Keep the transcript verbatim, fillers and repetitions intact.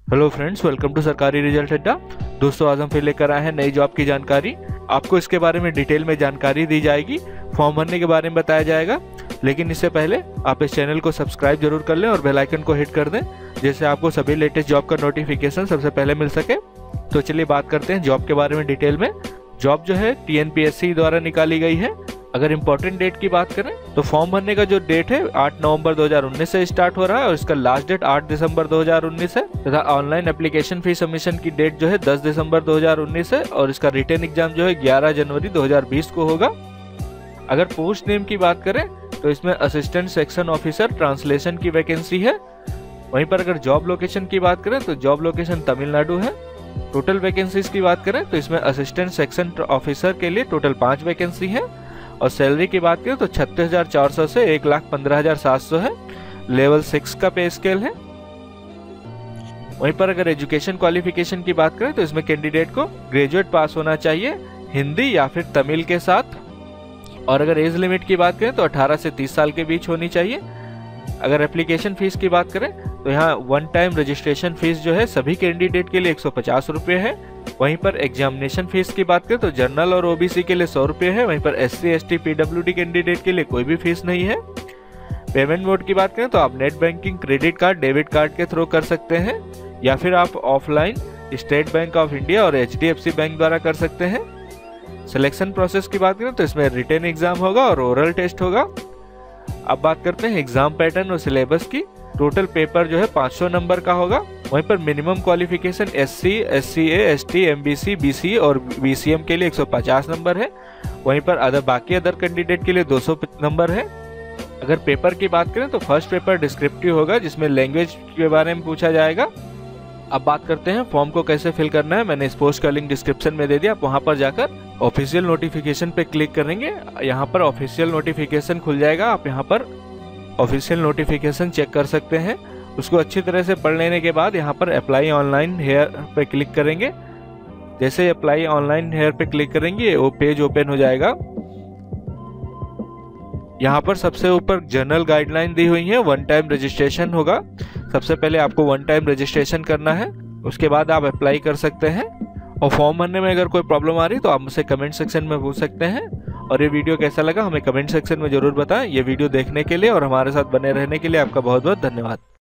Hello friends, welcome to सरकारी result अड्डा। दोस्तों, आज हम फिर लेकर आए हैं नई जॉब की जानकारी। आपको इसके बारे में डिटेल में जानकारी दी जाएगी, फॉर्म भरने के बारे में बताया जाएगा। लेकिन इससे पहले आप इस चैनल को सब्सक्राइब जरूर कर लें और बेल आइकन को हिट कर दें, जिससे आपको सभी लेटेस्ट जॉब का नोटिफिकेशन सबसे पहले मिल सके। तो चलिए बात करते हैं जॉब के बारे में डिटेल में। जॉब जो है T N P S C द्वारा निकाली गई है। अगर इम्पोर्टेंट डेट की बात करें तो फॉर्म भरने का जो डेट है आठ नवंबर दो हज़ार उन्नीस से स्टार्ट हो रहा है और इसका लास्ट डेट आठ दिसंबर दो हज़ार उन्नीस है तथा ऑनलाइन एप्लीकेशन फी सबमिशन की डेट जो है दस दिसंबर दो हज़ार उन्नीस है और इसका रिटन एग्जाम जो है ग्यारह जनवरी दो हज़ार बीस को होगा। अगर पोस्ट नेम की बात करें तो इसमें असिस्टेंट सेक्शन ऑफिसर ट्रांसलेशन की वैकेंसी है। वहीं पर अगर जॉब लोकेशन की बात करें तो जॉब लोकेशन तमिलनाडु है। टोटल वैकेंसीज की बात करें तो इसमें असिस्टेंट सेक्शन ऑफिसर के लिए टोटल पांच वैकेंसी है और सैलरी की बात करें तो छत्तीस हजार चार सौ से एक लाख पंद्रह हजार सात सौ है। लेवल सिक्स का पे स्केल है। वहीं पर अगर एजुकेशन क्वालिफिकेशन की बात करें तो इसमें कैंडिडेट को ग्रेजुएट पास होना चाहिए हिंदी या फिर तमिल के साथ। और अगर एज लिमिट की बात करें तो अठारह से तीस साल के बीच होनी चाहिए। अगर एप्लीकेशन फीस की बात करें तो यहाँ वन टाइम रजिस्ट्रेशन फीस जो है सभी कैंडिडेट के लिए एक सौ पचास रुपये है। वहीं पर एग्जामिनेशन फीस की बात करें तो जनरल और ओबीसी के लिए सौ रुपये है। वहीं पर एससी एसटी पीडब्ल्यूडी कैंडिडेट के लिए कोई भी फीस नहीं है। पेमेंट मोड की बात करें तो आप net banking, credit card, debit card के थ्रू कर सकते हैं या फिर आप offline State Bank of India और H D F C bank द्वारा कर सकते हैं। सिलेक्शन प्रोसेस की बात करें तो इसमें रिटन एग्जाम होगा और ओरल टेस्ट होगा। अब बात करते हैं एग्जाम पैटर्न और सिलेबस की। टोटल पेपर जो है पाँच सौ नंबर का होगा। वहीं पर minimum qualification SC, SCA, ST, MBC, BC और बीसीएम के लिए एक सौ पचास नंबर है। वहीं पर अदर बाकी अदर कैंडिडेट के लिए दो सौ नंबर है। अगर पेपर की बात करें तो फर्स्ट पेपर डिस्क्रिप्टिव होगा, जिसमें लैंग्वेज के बारे में पूछा जाएगा। अब बात करते हैं फॉर्म को कैसे फिल करना है। मैंने इस पोस्ट का लिंक डिस्क्रिप्शन में दे दिया, आप वहां पर जाकर ऑफिशियल नोटिफिकेशन पे क्लिक करेंगे। यहाँ पर ऑफिशियल नोटिफिकेशन खुल जाएगा। आप यहाँ पर ऑफिशियल नोटिफिकेशन चेक कर सकते हैं। उसको अच्छी तरह से पढ़ लेने के बाद यहाँ पर अप्लाई ऑनलाइन हेयर पे क्लिक करेंगे। जैसे अप्लाई ऑनलाइन हेयर पे क्लिक करेंगे वो पेज ओपन हो जाएगा। यहाँ पर सबसे ऊपर जनरल गाइडलाइन दी हुई है। वन टाइम रजिस्ट्रेशन होगा। सबसे पहले आपको वन टाइम रजिस्ट्रेशन करना है, उसके बाद आप अप्लाई कर सकते हैं। और फॉर्म भरने में अगर कोई प्रॉब्लम आ रही तो आप मुझसे कमेंट सेक्शन में पूछ सकते हैं। और ये वीडियो कैसा लगा हमें कमेंट सेक्शन में जरूर बताएं। ये वीडियो देखने के लिए और हमारे साथ बने रहने के लिए आपका बहुत बहुत धन्यवाद।